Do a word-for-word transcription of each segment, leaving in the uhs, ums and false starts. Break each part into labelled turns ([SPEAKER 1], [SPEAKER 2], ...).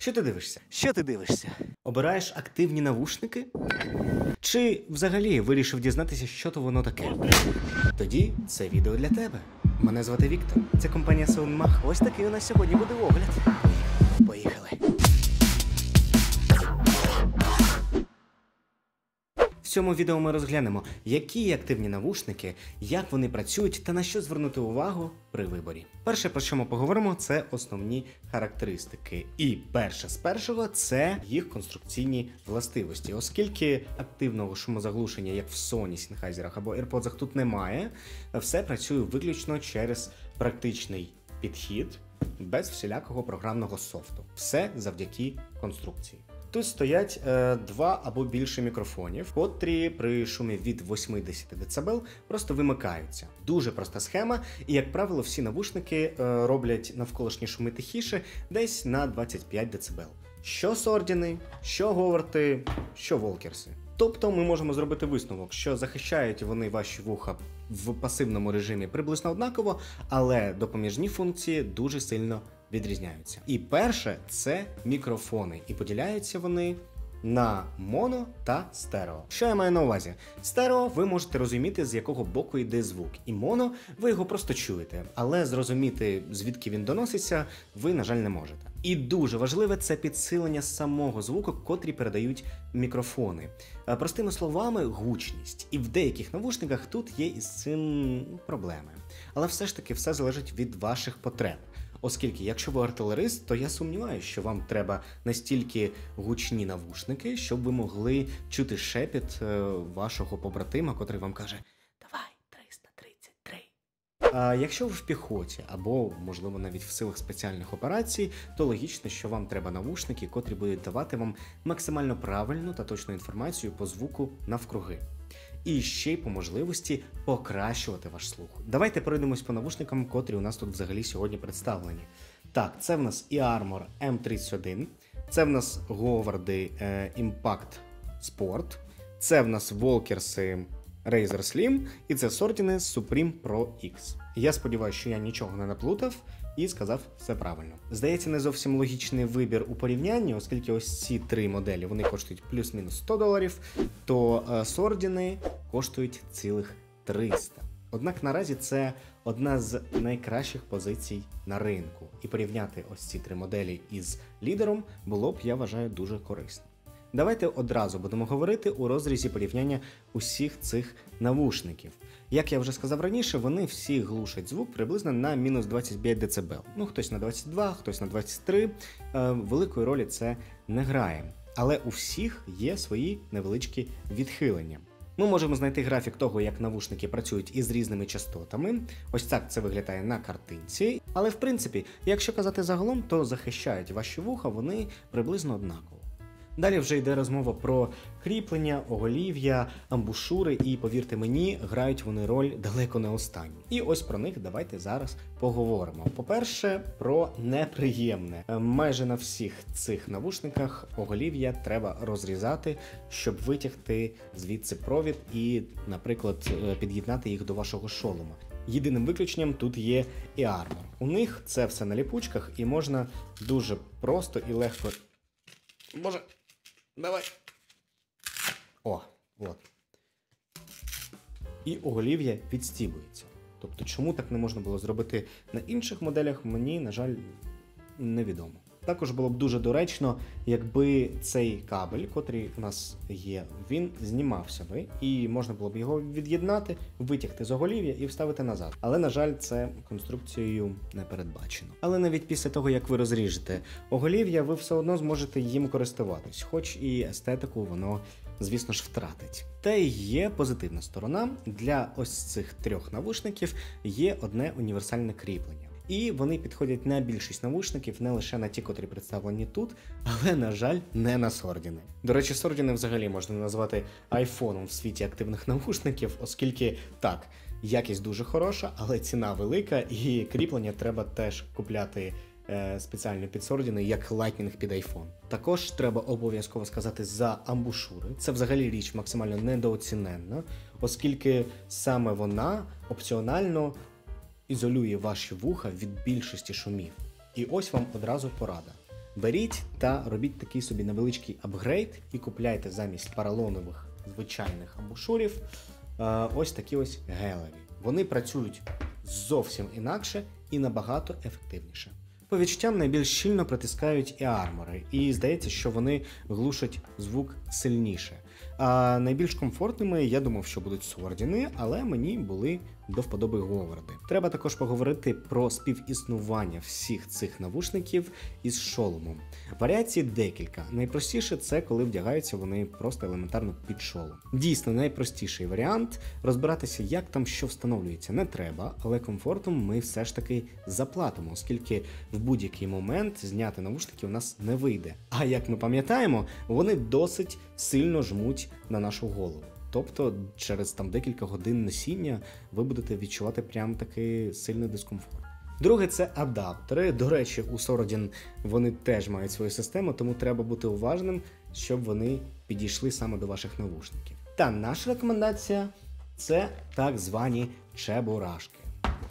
[SPEAKER 1] Що ти дивишся? Що ти дивишся? Обираєш активні навушники? Чи взагалі вирішив дізнатися, що то воно таке? Тоді це відео для тебе. Мене звати Віктор. Це компанія SoundMag. Ось такий у нас сьогодні буде огляд. Поїхали. В цьому відео ми розглянемо, які є активні навушники, як вони працюють та на що звернути увагу при виборі. Перше, про що ми поговоримо, це основні характеристики. І перше з першого – це їх конструкційні властивості. Оскільки активного шумозаглушення, як в Sony, Sennheiser або AirPods тут немає, все працює виключно через практичний підхід, без всілякого програмного софту. Все завдяки конструкції. Тут стоять е, два або більше мікрофонів, котрі при шумі від вісімдесят дБ просто вимикаються. Дуже проста схема, і, як правило, всі навушники е, роблять навколишні шуми тихіше десь на двадцять п'ять дБ. Що Сордіни, що Говарди, що Волкерси. Тобто ми можемо зробити висновок, що захищають вони ваші вуха в пасивному режимі приблизно однаково, але допоміжні функції дуже сильно відрізняються. І перше – це мікрофони. І поділяються вони на моно та стерео. Що я маю на увазі? Стерео ви можете розуміти, з якого боку йде звук. І моно ви його просто чуєте. Але зрозуміти, звідки він доноситься, ви, на жаль, не можете. І дуже важливе – це підсилення самого звуку, котрі передають мікрофони. Простими словами, гучність. І в деяких навушниках тут є із цим проблеми. Але все ж таки все залежить від ваших потреб. Оскільки, якщо ви артилерист, то я сумніваюся, що вам треба настільки гучні навушники, щоб ви могли чути шепіт вашого побратима, котрий вам каже «Давай, триста тридцять три». А якщо ви в піхоті, або, можливо, навіть в силах спеціальних операцій, то логічно, що вам треба навушники, котрі будуть давати вам максимально правильну та точну інформацію по звуку навкруги. І ще й по можливості покращувати ваш слух. Давайте пройдемось по навушникам, котрі у нас тут взагалі сьогодні представлені. Так, це в нас Earmor ем тридцять один, це в нас Говарди е, Impact Sport, це в нас Волкерси Razer Slim і це Сордіни Supreme Pro X. Я сподіваюся, що я нічого не наплутав і сказав все правильно. Здається, не зовсім логічний вибір у порівнянні, оскільки ось ці три моделі, вони коштують плюс-мінус сто доларів, то е, Сордіни коштують цілих триста. Однак наразі це одна з найкращих позицій на ринку. І порівняти ось ці три моделі із лідером було б, я вважаю, дуже корисно. Давайте одразу будемо говорити у розрізі порівняння усіх цих навушників. Як я вже сказав раніше, вони всі глушать звук приблизно на мінус двадцять п'ять дБ. Ну, хтось на двадцять два, хтось на двадцять три. Е, великої ролі це не грає. Але у всіх є свої невеличкі відхилення. Ми можемо знайти графік того, як навушники працюють із різними частотами. Ось так це виглядає на картинці. Але в принципі, якщо казати загалом, то захищають ваші вуха вони приблизно однаково. Далі вже йде розмова про кріплення, оголів'я, амбушури і, повірте мені, грають вони роль далеко не останню. І ось про них давайте зараз поговоримо. По-перше, про неприємне. Майже на всіх цих навушниках оголів'я треба розрізати, щоб витягти звідси провід і, наприклад, під'єднати їх до вашого шолома. Єдиним виключенням тут є Earmor. У них це все на ліпучках і можна дуже просто і легко... Боже... Давай. О, от. І оголів'я відстібується. Тобто, чому так не можна було зробити на інших моделях, мені, на жаль, невідомо. Також було б дуже доречно, якби цей кабель, котрий у нас є, він знімався би, і можна було б його від'єднати, витягти з оголів'я і вставити назад. Але, на жаль, це конструкцією не передбачено. Але навіть після того, як ви розріжете оголів'я, ви все одно зможете їм користуватись, хоч і естетику воно, звісно ж, втратить. Та й є позитивна сторона. Для ось цих трьох навушників є одне універсальне кріплення. І вони підходять на більшість навушників, не лише на ті, котрі представлені тут, але, на жаль, не на Сордіни. До речі, Сордіни взагалі можна назвати айфоном в світі активних навушників, оскільки, так, якість дуже хороша, але ціна велика, і кріплення треба теж купляти е, спеціально під Сордіни, як Lightning під iPhone. Також треба обов'язково сказати за амбушури. Це взагалі річ максимально недооціненна, оскільки саме вона опціонально ізолює ваші вуха від більшості шумів. І ось вам одразу порада. беріть та робіть такий собі невеличкий апгрейд і купляйте замість поролонових звичайних амбушурів ось такі ось гелеві. Вони працюють зовсім інакше і набагато ефективніше. По відчуттям найбільш щільно притискають і армори, і здається, що вони глушать звук сильніше. А найбільш комфортними я думав, що будуть Сордіни, але мені були до вподоби Говарди. Треба також поговорити про співіснування всіх цих навушників із шоломом. Варіацій декілька. Найпростіше це коли вдягаються вони просто елементарно під шолом. Дійсно, найпростіший варіант. Розбиратися, як там що встановлюється, не треба, але комфортом ми все ж таки заплатимо, оскільки в будь-який момент зняти навушники у нас не вийде. А як ми пам'ятаємо, вони досить сильно жмуть на нашу голову. Тобто через там декілька годин носіння ви будете відчувати прям такий сильний дискомфорт. Друге – це адаптери. До речі, у Сордін вони теж мають свою систему, тому треба бути уважним, щоб вони підійшли саме до ваших навушників. Та наша рекомендація – це так звані чебурашки.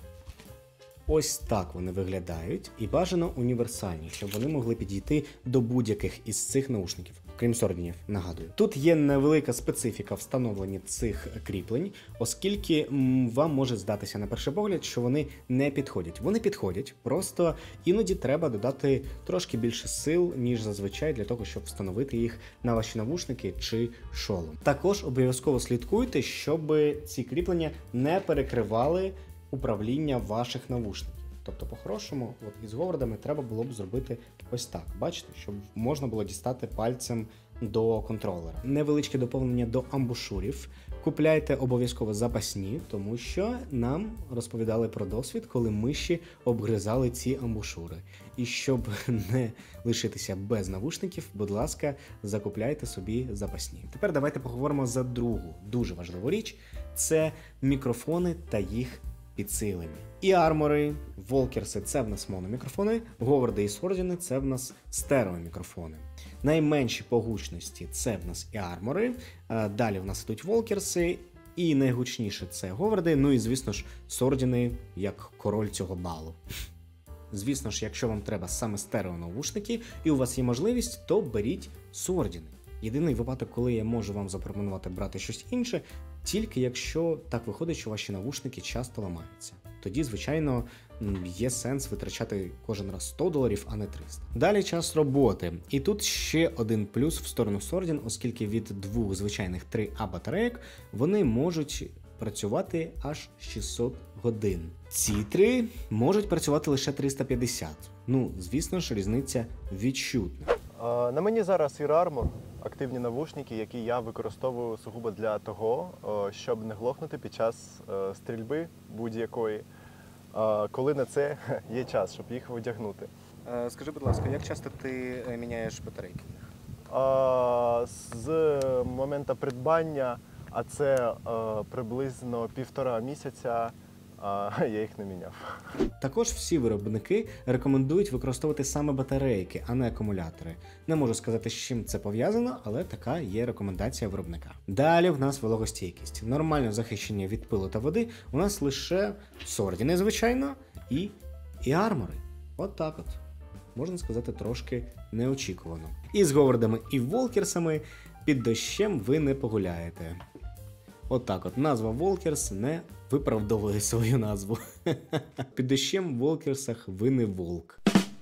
[SPEAKER 1] Ось так вони виглядають і бажано універсальні, щоб вони могли підійти до будь-яких із цих наушників. Крім Сордінів, нагадую. Тут є невелика специфіка встановлення цих кріплень, оскільки м, вам може здатися на перший погляд, що вони не підходять. Вони підходять, просто іноді треба додати трошки більше сил, ніж зазвичай, для того, щоб встановити їх на ваші навушники чи шолом. Також обов'язково слідкуйте, щоб ці кріплення не перекривали управління ваших навушників. Тобто, по-хорошому, от із Говардами треба було б зробити ось так. Бачите, щоб можна було дістати пальцем до контролера. Невеличке доповнення до амбушурів. Купляйте обов'язково запасні, тому що нам розповідали про досвід, коли миші обгризали ці амбушури. І щоб не лишитися без навушників, будь ласка, закупляйте собі запасні. Тепер давайте поговоримо за другу дуже важливу річ – це мікрофони та їх підсилення. І армори, волкерси – це в нас мономікрофони, Говарди і Сордіни – це в нас стереомікрофони. Найменші по гучності – це в нас і армори, далі в нас йдуть волкерси, і найгучніше – це Говарди, ну і, звісно ж, Сордіни як король цього балу. Звісно ж, якщо вам треба саме стереонавушники і у вас є можливість, то беріть Сордіни. Єдиний випадок, коли я можу вам запропонувати брати щось інше, тільки якщо так виходить, що ваші навушники часто ламаються. Тоді, звичайно, є сенс витрачати кожен раз сто доларів, а не триста. Далі час роботи. І тут ще один плюс в сторону Сордін, оскільки від двох звичайних три А батарейок вони можуть працювати аж шістсот годин. Ці три можуть працювати лише триста п'ятдесят. Ну, звісно ж, різниця відчутна.
[SPEAKER 2] На мені зараз Ear Armor, активні навушники, які я використовую сугубо для того, щоб не глохнути під час стрільби будь-якої, коли на це є час, щоб їх одягнути.
[SPEAKER 1] Скажи, будь ласка, як часто ти міняєш батарейки?
[SPEAKER 2] З моменту придбання, а це приблизно півтора місяця, я їх не міняв.
[SPEAKER 1] Також всі виробники рекомендують використовувати саме батарейки, а не акумулятори. Не можу сказати, з чим це пов'язано, але така є рекомендація виробника. Далі в нас вологостійкість. Нормально захищення від пилу та води у нас лише Сордіни, звичайно, і, і армори. От так от. Можна сказати, трошки неочікувано. І з Говардами, і волкерсами під дощем ви не погуляєте. Отак от, от. Назва Волкерс не виправдовує свою назву. Під дощем в Волкерсах ви не волк.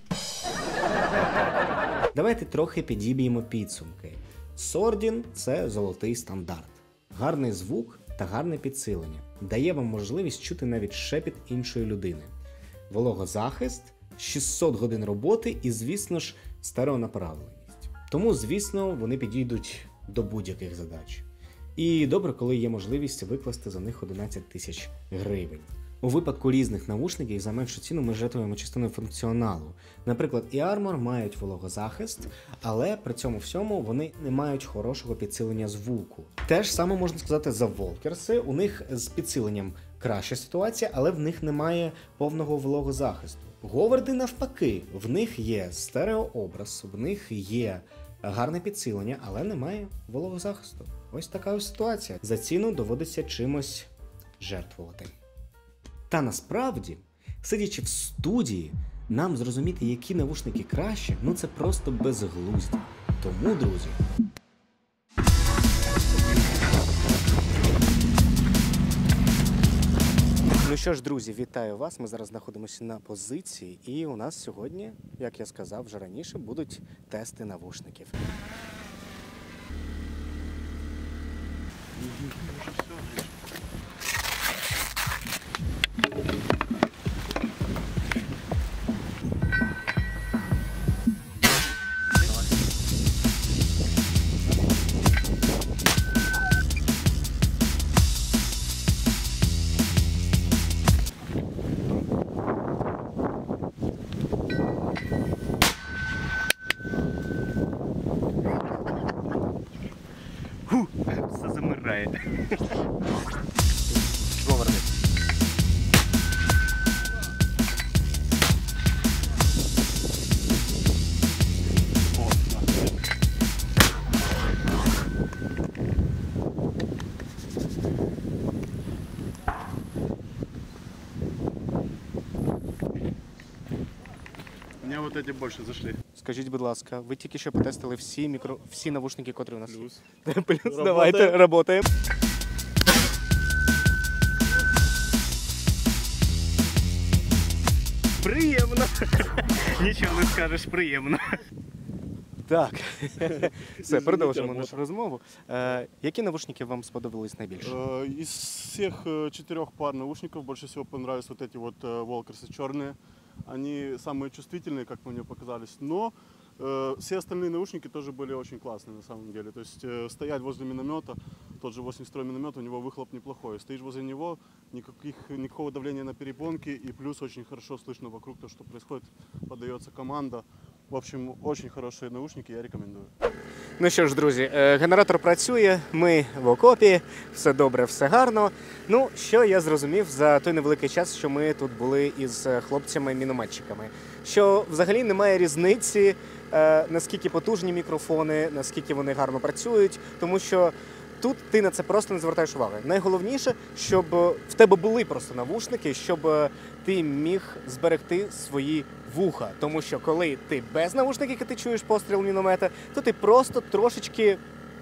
[SPEAKER 1] Давайте трохи підіб'ємо підсумки. Сордін – це золотий стандарт. Гарний звук та гарне підсилення. Дає вам можливість чути навіть шепіт іншої людини. Вологозахист, шістсот годин роботи і, звісно ж, стереонаправленість. Тому, звісно, вони підійдуть до будь-яких задач. І добре, коли є можливість викласти за них одинадцять тисяч гривень. У випадку різних навушників за меншу ціну ми жертвуємо частиною функціоналу. Наприклад, Ear Armor мають вологозахист, але при цьому всьому вони не мають хорошого підсилення звуку. Те ж саме можна сказати за волкерси. У них з підсиленням краща ситуація, але в них немає повного вологозахисту. Говарди навпаки, в них є стереообраз, в них є гарне підсилення, але немає вологозахисту. Ось така ось ситуація. За ціну доводиться чимось жертвувати. Та насправді, сидячи в студії, Нам зрозуміти, які навушники краще, ну це просто безглуздя. Тому, друзі, ну що ж, друзі, вітаю вас. Ми зараз знаходимося на позиції, і у нас сьогодні, як я сказав вже раніше, будуть тести навушників. Фу, все замирає. Поверни.
[SPEAKER 3] Мне вот эти больше зашли.
[SPEAKER 1] Скажіть, будь ласка, ви тільки що потестили всі мікро... всі навушники, котрі у нас є?
[SPEAKER 3] Плюс.
[SPEAKER 1] Плюс,
[SPEAKER 3] Работаем.
[SPEAKER 1] давайте, работаємо. Приємно. Нічого не скажеш, приємно. Так, все, продовжимо
[SPEAKER 3] робота.
[SPEAKER 1] нашу розмову. Е, які навушники вам сподобались найбільше?
[SPEAKER 3] Э, Из всех э, четырех пар наушников больше всего понравились вот эти вот э, Волкерсы черные. Они самые чувствительные, как мне показались, но э, все остальные наушники тоже были очень классные на самом деле. То есть э, стоять возле миномета, тот же восемьдесят второй миномет, у него выхлоп неплохой. Стоишь возле него, никаких, никакого давления на перепонки, и плюс очень хорошо слышно вокруг то, что происходит, подается команда. В общем, очень хорошие наушники, я рекомендую.
[SPEAKER 1] Ну що ж, друзі, е, генератор працює, ми в окопі, все добре, все гарно. Ну, що я зрозумів за той невеликий час, що ми тут були із хлопцями-мінометчиками. Що взагалі немає різниці, е, наскільки потужні мікрофони, наскільки вони гарно працюють, тому що тут ти на це просто не звертаєш уваги. Найголовніше, щоб в тебе були просто навушники, щоб ти міг зберегти свої вуха. Тому що коли ти без навушників і ти чуєш постріл міномета, то ти просто трошечки,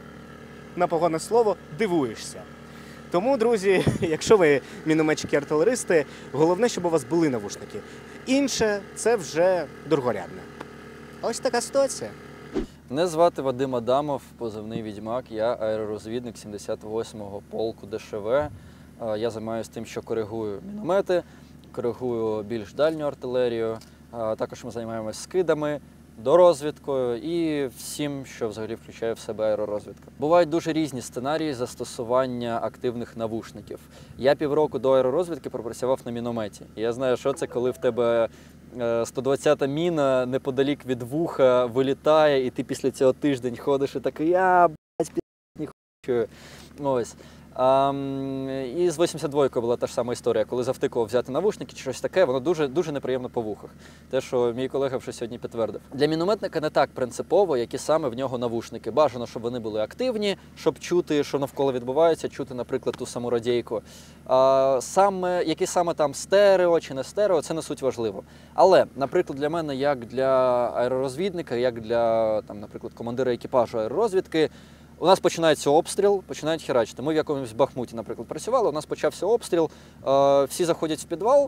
[SPEAKER 1] на погане слово, дивуєшся. Тому, друзі, якщо ви мінометчики-артилеристи, головне, щоб у вас були навушники. Інше – це вже другорядне. Ось така ситуація.
[SPEAKER 4] Мене звати Вадим Адамов, позивний «Відьмак». Я аеророзвідник сімдесят восьмого полку Де Ше Ve. Я займаюся тим, що коригую міномети, коригую більш дальню артилерію. Також ми займаємося скидами, дорозвідкою і всім, що взагалі включає в себе аеророзвідка. Бувають дуже різні сценарії застосування активних навушників. Я півроку до аеророзвідки пропрацював на мінометі. І я знаю, що це, коли в тебе сто двадцята міна неподалік від вуха вилітає, і ти після цього тиждень ходиш і такий, я, блядь, не хочу. Ось. А, і з вісімдесят двойкою була та ж сама історія, коли завтикував взяти навушники чи щось таке, воно дуже, дуже неприємно по вухах. Те, що мій колега вже сьогодні підтвердив. Для мінометника не так принципово, які саме в нього навушники. Бажано, щоб вони були активні, щоб чути, що навколо відбувається, чути, наприклад, ту саму радійку. А, саме, які саме там стерео чи не стерео, це не суть важливо. Але, наприклад, для мене, як для аеророзвідника, як для, там, наприклад, командира екіпажу аеророзвідки, у нас починається обстріл, починають херачити. Ми в якомусь Бахмуті, наприклад, працювали, у нас почався обстріл, всі заходять в підвал,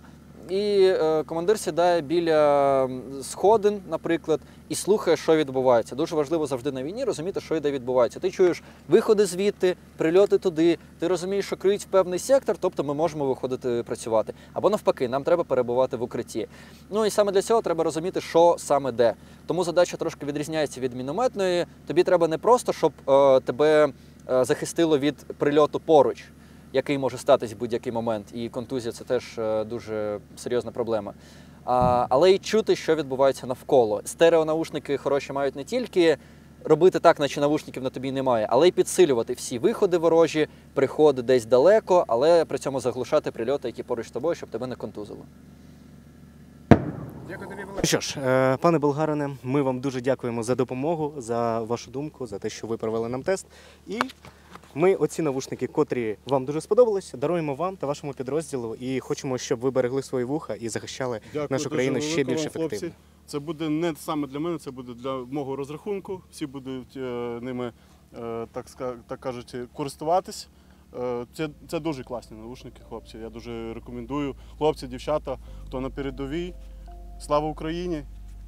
[SPEAKER 4] і командир сідає біля сходин, наприклад, і слухає, що відбувається. Дуже важливо завжди на війні розуміти, що йде відбувається. Ти чуєш виходи звідти, прильоти туди, ти розумієш, що криють в певний сектор, тобто ми можемо виходити працювати. Або навпаки, нам треба перебувати в укритті. Ну і саме для цього треба розуміти, що саме де. Тому задача трошки відрізняється від мінометної. Тобі треба не просто, щоб е, тебе е, захистило від прильоту поруч, який може статись в будь-який момент, і контузія – це теж дуже серйозна проблема. А, але й чути, що відбувається навколо. Стереонаушники хороші мають не тільки робити так, наче навушників на тобі немає, але й підсилювати всі виходи ворожі, приходи десь далеко, але при цьому заглушати прильоти, які поруч з тобою, щоб тебе не контузило.
[SPEAKER 1] Що ж, е, пане Болгарине, ми вам дуже дякуємо за допомогу, за вашу думку, за те, що ви провели нам тест. І ми оці навушники, котрі вам дуже сподобались, даруємо вам та вашому підрозділу і хочемо, щоб ви берегли свої вуха і захищали
[SPEAKER 3] Дякую
[SPEAKER 1] нашу
[SPEAKER 3] дуже
[SPEAKER 1] країну ще
[SPEAKER 3] велике
[SPEAKER 1] більш
[SPEAKER 3] вам, хлопці.
[SPEAKER 1] ефективно.
[SPEAKER 3] Це буде не саме для мене, це буде для мого розрахунку. Всі будуть е, ними, е, так, ска- так кажуть, користуватись. Е, це, це дуже класні навушники, хлопці. Я дуже рекомендую. Хлопці, дівчата, хто на передовій. Слава Україні!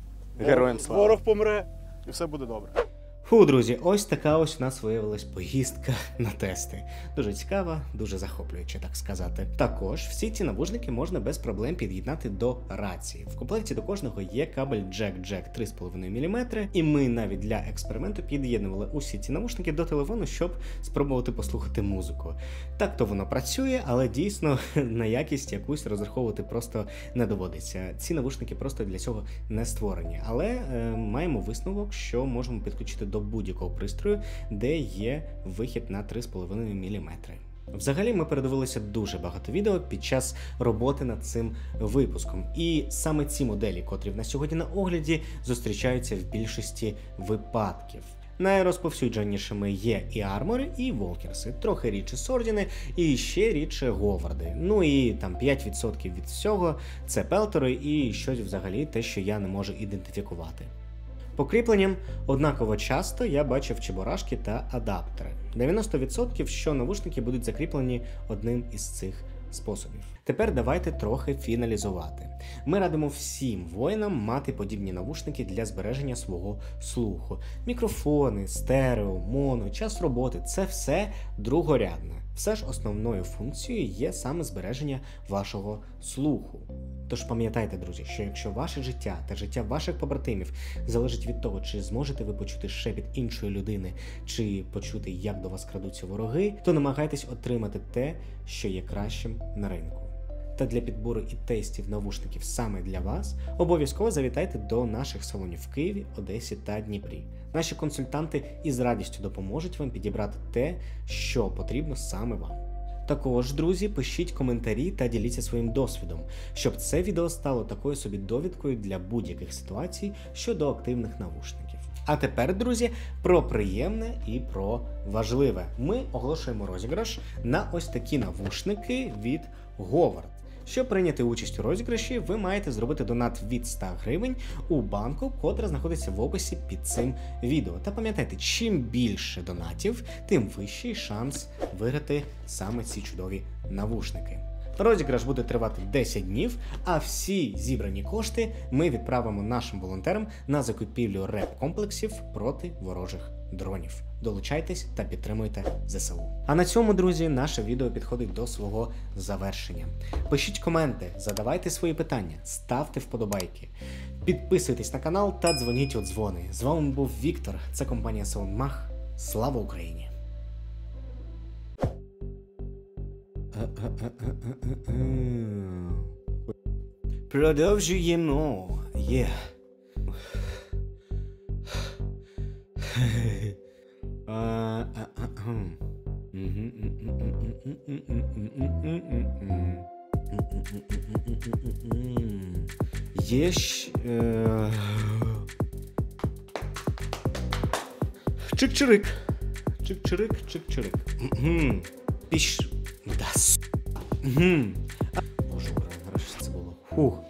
[SPEAKER 1] Героям слава!
[SPEAKER 3] Ворог помре і все буде добре.
[SPEAKER 1] Фу, друзі, ось така ось у нас виявилась поїздка на тести. Дуже цікава, дуже захоплююча, так сказати. Також всі ці навушники можна без проблем під'єднати до рації. В комплекті до кожного є кабель джек-джек три з половиною міліметри, і ми навіть для експерименту під'єднували усі ці навушники до телефону, щоб спробувати послухати музику. Так то воно працює, але дійсно на якість якусь розраховувати просто не доводиться. Ці навушники просто для цього не створені. Але е, маємо висновок, що можемо підключити до будь-якого пристрою, де є вихід на три з половиною міліметри. Взагалі ми передивилися дуже багато відео під час роботи над цим випуском. І саме ці моделі, котрі в нас сьогодні на огляді, зустрічаються в більшості випадків. Найрозповсюдженішими є і армори, і волкерси, трохи рідше сордіни, і ще рідше говарди. Ну і там п'ять відсотків від всього це пелтори і щось взагалі те, що я не можу ідентифікувати. По кріпленням однаково часто я бачив чебурашки та адаптери. дев'яносто відсотків, що навушники будуть закріплені одним із цих способів. Тепер давайте трохи фіналізувати. Ми радимо всім воїнам мати подібні навушники для збереження свого слуху. Мікрофони, стерео, моно, час роботи – це все другорядне. Все ж основною функцією є саме збереження вашого слуху. Тож пам'ятайте, друзі, що якщо ваше життя та життя ваших побратимів залежить від того, чи зможете ви почути шепіт іншої людини, чи почути, як до вас крадуться вороги, то намагайтесь отримати те, що є кращим на ринку. Та для підбору і тестів навушників саме для вас обов'язково завітайте до наших салонів в Києві, Одесі та Дніпрі. Наші консультанти із радістю допоможуть вам підібрати те, що потрібно саме вам. Також, друзі, пишіть коментарі та діліться своїм досвідом, щоб це відео стало такою собі довідкою для будь-яких ситуацій щодо активних навушників. А тепер, друзі, про приємне і про важливе. Ми оголошуємо розіграш на ось такі навушники від Говард. Щоб прийняти участь у розіграші, ви маєте зробити донат від ста гривень у банку, котра знаходиться в описі під цим відео. Та пам'ятайте, чим більше донатів, тим вищий шанс виграти саме ці чудові навушники. Розіграш буде тривати десять днів, а всі зібрані кошти ми відправимо нашим волонтерам на закупівлю реп-комплексів проти ворожих дронів. Долучайтесь та підтримуйте зе се у. А на цьому, друзі, наше відео підходить до свого завершення. Пишіть коменти, задавайте свої питання, ставте вподобайки, підписуйтесь на канал та дзвоніть у дзвони. З вами був Віктор, це компанія SoundMag. Слава Україні! Продовжуємо. Є. Є щ... Чик-чирик. Чик-чирик, чик-чирик. Піш... Да, с... Боже, нарешті це було. Фух.